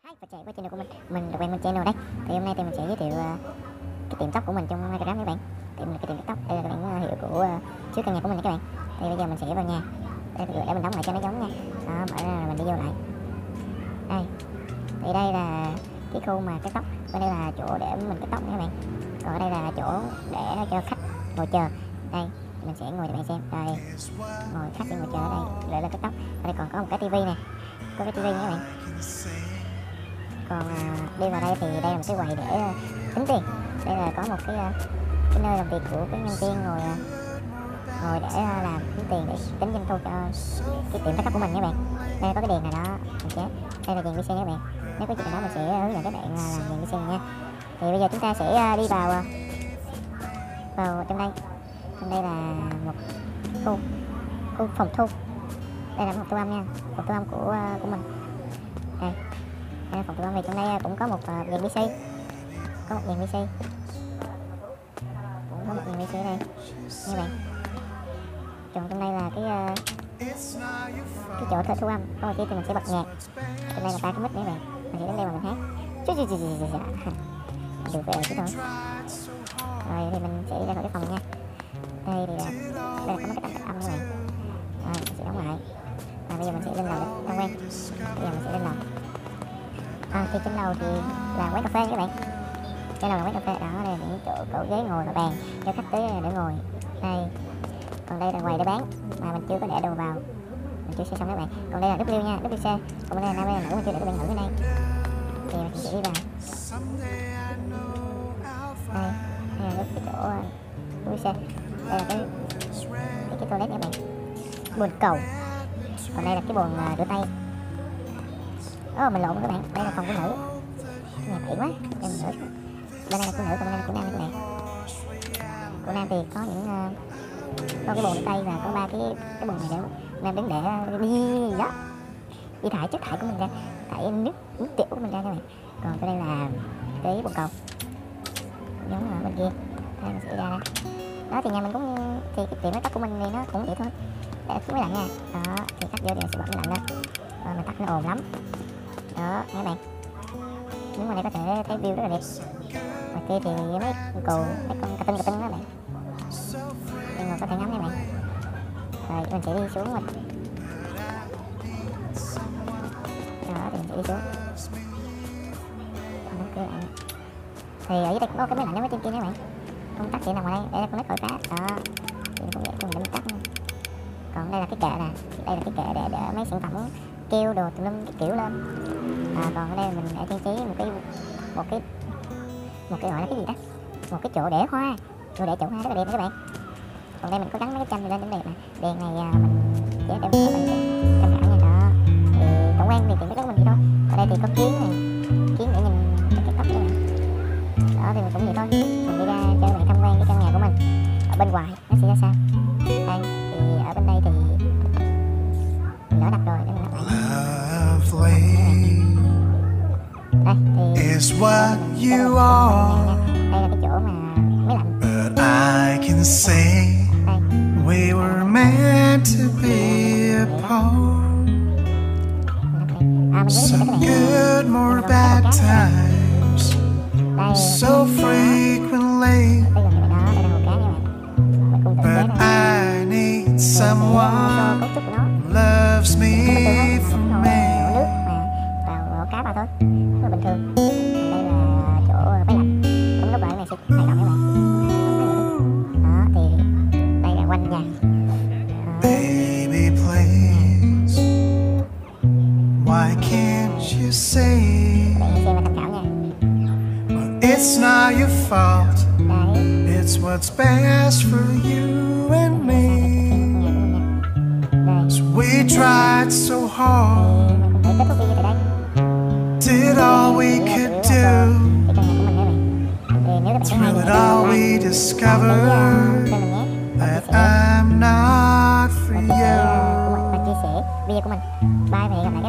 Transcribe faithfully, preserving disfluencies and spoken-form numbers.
Hi và chạy qua channel của mình, mình là quen bên channel đấy. Thì hôm nay thì mình sẽ giới thiệu uh, cái tiệm tóc của mình trong Instagram các bạn. Thì mình là cái tiệm tóc, đây là cái bản hiệu của uh, trước căn nhà của mình các bạn. Thì bây giờ mình sẽ vào nhà. Đây để mình đóng lại cho nó giống nha. Đó, mở ra là mình đi vô lại. Đây. Thì đây là cái khu mà cái tóc, bên đây là chỗ để mình cái tóc nha các bạn. Còn ở đây là chỗ để cho khách ngồi chờ. Đây, mình sẽ ngồi cho bạn xem. Đây. Ngồi khách sẽ ngồi chờ ở đây, để là cái tóc. Ở đây còn có một cái tivi nè. Có cái tivi nha các bạn. Còn à, đi vào đây thì đây là một cái quầy để uh, tính tiền. Đây là có một cái uh, cái nơi làm việc của cái nhân viên ngồi uh, ngồi để uh, làm tính tiền để tính doanh thu cho cái tiệm cắt tóc của mình nha bạn. Đây có cái đèn này đó, mình chế. Đây là đèn vi xê nha các bạn. Nếu có chuyện đó mình sẽ hướng dẫn các bạn uh, làm đèn vi xê nha. Thì bây giờ chúng ta sẽ uh, đi vào uh, vào trong đây. Trong đây là một khu khu phòng thu. Đây là một thu âm nha, phòng thu âm của uh, của mình. Đây. Đây là phòng thu âm, thì trong đây cũng có một uh, đèn vi xê, có một đèn vi xê, cũng có một đèn vi xê đây nha bạn. Còn trong đây là cái uh, cái chỗ thợ thu âm, có một tí thì mình sẽ bật nhạc. Trong đây là ba cái mic nữa bạn, mình sẽ đến đây mà mình hát. Chú chú chú chú chú được về chứ thôi. Rồi thì mình sẽ đi ra khỏi cái phòng nha. Đây thì uh, đây là có mấy cái tách âm các bạn. Rồi mình sẽ đóng lại. Và bây giờ mình sẽ lên lầu để tham quan. Bây giờ mình sẽ lên lầu. À, thì trên lầu thì là quán cà phê các bạn. Trên lầu là quán cà phê, đó đây là những chỗ cổ ghế ngồi và bàn cho khách tới để ngồi. Đây. Còn đây là quầy để bán mà mình chưa có để đồ vào. Mình chưa xe xong các bạn. Còn đây là W nha, W C. Còn đây là nam, đây là nữ, mình chưa để các bạn nữ ở đây. Thì mình sẽ đi vào. Đây, đây là cái chỗ W C. Đây là cái cái, cái toilet nha bạn. Bồn cầu. Còn đây là cái bồn uh, rửa tay. Ồ, oh, mình lộn các bạn, đây là phòng của nữ. Nhà tiện quá, em nữa. Bên đây là của nữ, còn bên đây là của nam các bạn. Của nam thì có những uh, có cái bồn rửa tay và có ba cái cái bồn này để nam đứng để đi đó, đi thải chất thải của mình ra, thải nước nước tiểu của mình ra các bạn. Còn cái đây là cái bồn cầu, giống ở bên kia. Đây mình sẽ đi ra đây. Đó thì nhà mình cũng thì cái tiệm máy tóc của mình thì nó cũng vậy thôi. Để tắt máy lạnh nha. Đó, thì tắt vô thì sẽ bật máy lạnh lên. Rồi mình tắt nó ồn lắm. Đó, các bạn. Nếu mà đây có thể thấy view rất là đẹp. Ngoài kia thì mấy cừu, mấy con cà tinh cà tinh đó bạn. Nhưng mà có thể ngắm nha bạn. Rồi mình sẽ đi xuống mình. Đó, thì mình sẽ đi xuống. Đóng cửa lại. Thì ở dưới đây có cái máy lạnh ở trên kia nha bạn. Công tắc thì nằm ngoài đây, đây là con nít khỏi cá. Đó. Thì cũng vậy, cũng để mình tắt nha. Còn đây là cái kệ nè, đây là cái kệ để để mấy sản phẩm keo đồ tùm lum cái kiểu lên. À, còn ở đây mình để trang trí một cái một cái một cái gọi là cái gì đó, một cái chỗ để hoa, chỗ để chậu hoa rất là đẹp các bạn. Còn đây mình có gắn mấy cái tranh này lên cũng đẹp nè. Đèn này à, mình chế để mình tham khảo nha. Đó thì tổng quan thì tiện cái đó của mình vậy thôi. Ở đây thì có kiến này, kiến để nhìn cái tóc các bạn. Đó thì mình cũng vậy thôi, mình đi ra cho các bạn tham quan cái căn nhà của mình ở bên ngoài nó sẽ ra sao. Đây thì ở bên đây thì mình đã đặt rồi để mình đặt lại. Đây thì is what you are. Đây là cái chỗ mà máy lạnh. But I can say we were meant to be apart. Some good, more bad times, so frequently. But I need someone who loves me for me. Cá vào thôi, rất là bình thường. Còn đây là chỗ máy lạnh, cũng lúc lại này sẽ hoạt động các bạn. Đó thì đây là quanh nhà. Baby please, why can't you say bạn xem và tham khảo nha. It's not your fault, Đấy. it's what's best for you and me. So we tried so hard, Thì mình cũng phải kết thúc video tại đây. did all we could do, through it all we discovered that I'm not for you. Và chia sẻ video của mình. Bye và hẹn gặp lại.